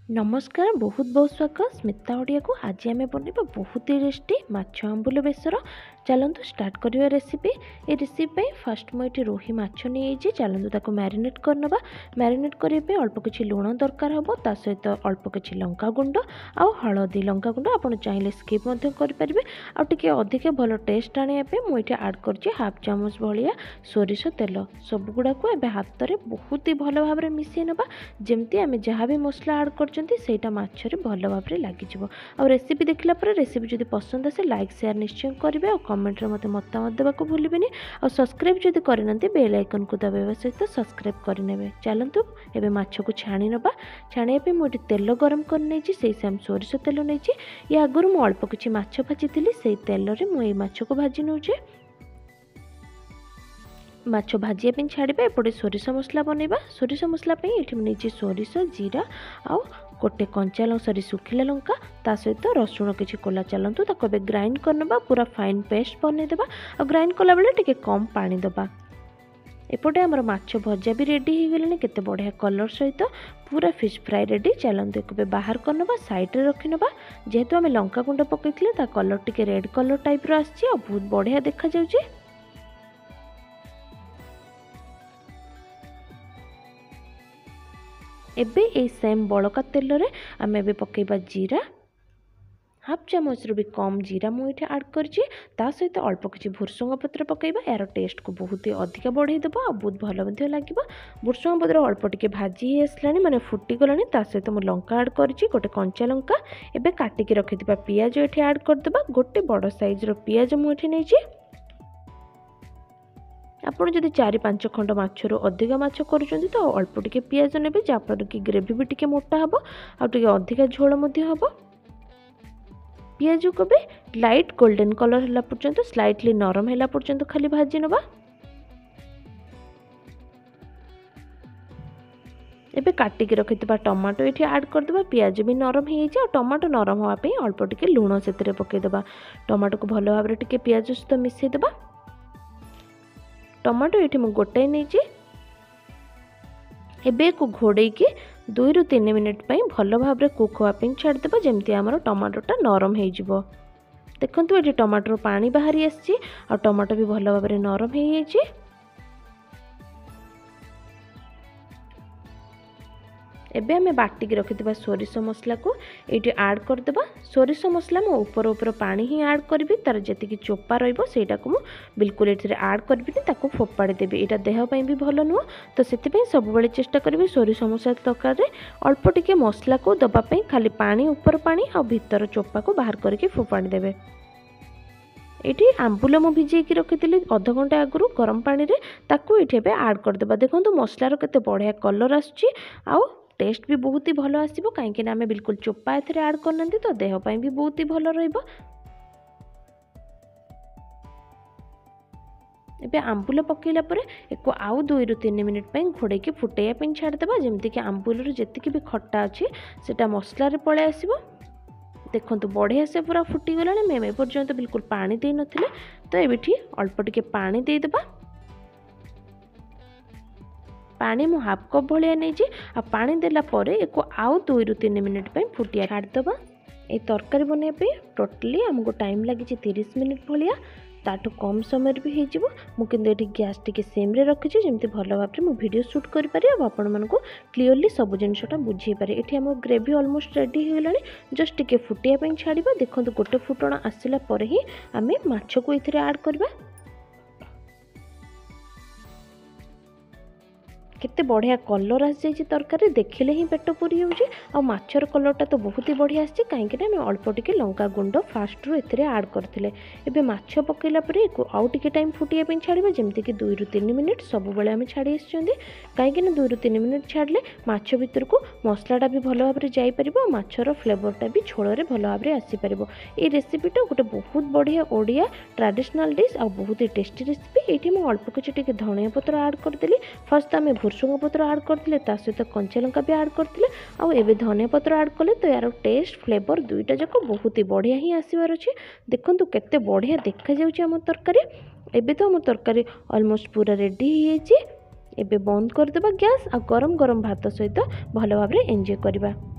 नमस्कार बहुत बहुत स्वागत स्मिता ओडिया को। आज आम बनवा बहुत ही टेस्टी माछ आंबुल बेसर। चलतु स्टार्ट करवा रेसिपी। ये रेसिपी फास्ट मुझे रोही माछ नहीं चलतु ताको मैरिनेट करनवा। मैरिनेट करने अल्प किसी लुण दरकार हम ता सहित अल्प किसी लंका गुंड आउ हलदी लंका गुंड आप चाहिए स्किप करेंगे। आउे अधिक भल टेस्ट आने मुझे आड कर हाफ चामच भाया सोरिष तेल सबुगुड़ा को हाथ में बहुत ही भल भाव में मिसई नवा। जमती आम जहाँ भी मसला आड कर सेटा माछरे भल भाव में लगे। आ रेसिपी देखला पर रेसिपी जब पसंद आसे लाइक शेयर निश्चय करेंगे और कमेंट मत मतामत देवाक भूलें और सब्सक्राइब जब करना बेल आइकन को दबाइबा सहित सब्सक्राइब करने। चलतु एबे माछ को छाणी नबा। छाणिया मुझे तेल गरम कर से सोरिष तेल नहीं। या आगुरी मुझे अल्प किसी माछ भाजी से तेल में मुझे माछ को भाजी नौचे। माछ भाजिया छाड़ा एपटे सोरिष मसला बनइबा। सोरिष मसला ये नहीं सोरिष जीरा आउ गोटे कंचा सरी सुखिला लंका ता सहित रसुण किसी कोला। चलतु ताको ग्राइंड करनबा पूरा फाइन पेस्ट बनईदेबा और ग्राइंड कला बेले टिके कम पानी दबा। एपटे आमर माछ भजा भी रेडी हो गले केते बढ़िया कलर सहित पूरा फिश फ्राई रेडी। चलतु एक बाहर करनबा साइड रे रखिनबा। जेहेतु आम लंका गुंड पकईथिले ता कलर टिके रेड कलर टाइप रो आछि और बहुत बढ़िया देखा जाउछि। एबे ए सेम बड़का तेल रे आम एबे पकेबा जीरा। हाफ चामच भी कम जीरा मुझे आड कर सहित अल्प किसी भुर्सुंग पत्र पकेबा। यार टेस्ट को बहुत ही अधिक बढ़ईदेव और बहुत भल लगे। भुर्सुंग पत्र अल्प टिके भाजी आसला माने फुटीगला सहित मुझे लंका आड कर गोटे कंचा लंका एबे काटिकी रखिथिबा पियाज ये आड करदेबा। गोटे बड़ साइज रो पियाज मुझे नहीं। आपड़ जदि 4-5 खंड माछरू अधिक माछ करुँच तो अल्प टिके पियाज ने जहाँफल कि ग्रेवी भी टिके मोटा हम आगे अधिक झोल हम। पियाज को भी लाइट गोल्डन कलर है पर्यंत स्लाइटली नरम है पर्यंत खाली भाजी नवा। एबे काटिकी रखिथिबा टमाटो ये आड करदेबा। पियाज भी नरम हो टमाटो नरम होगापी अल्प टिके लुण से पकईदेबा। टमाटो को भल भाव में पियाज सहित मिसईदेबा। टमाटो ये मुझे गोटाए नहीं। एबे को घोड़े 2-3 मिनिट भल भाव में कुक होगापी छाड़देबा जमती आमर टमाटोटा नरम हो। देखंतु ये टमाटर पानी बाहरी आसी और टमाटो भी भल भाव में नरम हो। एबे हमें बाटिकी रखिथिबा सोरिष मसला को ये आड करदेबा। सोरिष मसला मो ऊपर पानी ही आड करी तार जी चोपा रहीटा को बिल्कुल ये आड करी ताको फोपाड़ी देवी। यहाँ देहपाई भी भल नुह तो से सब बेले चेष्टा करी सोरिष मसला तरकारी अल्प टिके मसला को दबापाई खाली पानी ऊपर पानी और भीतर चोपा को बाहर करके फोपाड़ी देवे। ये आंबुल मु भिजेकी रखी अध घंटे आगु गरम पानी रे ताकू ये आड करदेबा। देखो मसलार केते बढ़िया कलर आसुची आउ टेस्ट भी बहुत ही भल आसीबो कहीं आम बिल्कुल चोपा एथरे आड करना तो देहपाई भी बहुत ही भल रहिबो। एबे आंबुल पकेला परे एको आउ 2-3 मिनिट घोड़े फुटेया छाड़देबा जमती कि आंबुल जी भी खट्टा अच्छी सेटा मसला रे पळे आसीबो। देखंतु बढ़िया से पूरा फुटीगला मेम एपर्यंत बिल्कुल पानी दे नथिले तो एबिठी अल्प टिके पानी दे देबा। पानी मु हाफ कप भाया नहीं आ पानी देला परे एको आउ 2-3 मिनिट फुटिया छाड़देबा। ये तरकारी बनवाई टोटली आमको टाइम लगी 30 मिनिट भाया ताठू कम समय भी हो। मुझे गैस टी सेम रे रखी जमी भल भाव में वीडियो शूट करें आपण मानक क्लीयरली सब जिनटा बुझे पारे। ये आम ग्रेवी ऑलमोस्ट रेडी हो गला जस्ट टिके फुटिया छाड़ा। देखो गोटे फुटण आसला पर ही आम माछ को ये आड करवा। केते बढ़िया कलर आसी जाइए तरकारी देखिले ही पेट पूरी हो। माछर कलरटा तो बहुत ही बढ़िया आसी कहीं अल्प टिके लंका गुंड फास्ट रू एथिरे आड करथिले। एबे माछ पकेला परे आउ टिके टाइम फुटिया छाड़िबा जमती कि 2-3 मिनिट सब बेले आम छाड़ी आछियंदी कहीं 2-3 मिनिट छाड़ले माछ भीतर को मसलाटा भी भल भाव में जाई परिबो माछर फ्लेवरटा भी झोल भल भाव में आसी परिबो। ए रेसिपीटा गोटे बहुत बढ़िया ओडिया ट्रेडिशनल डिश आ बहुत ही टेस्टी रेसिपी। ये मुझे अल्प किसी टिके धनिया पत्र आड करदेली। फर्स्ट आम भुर्सुंग पत्र आड करते सहित कंचा लंका भी आड करते आउ धनिया पत्र आड कले तो यार टेस्ट फ्लेवर दुईटा जाक बहुत ही बढ़िया ही आसबार अच्छे। देखो केते बढ़िया देखा जाउछि आम तरकारी। एबे तो आम तरकारी ऑलमोस्ट पूरा रेडी हो। एबे बंद करदेबा गैस आ गरम गरम भात सहित भल भाव एंजॉय करबा।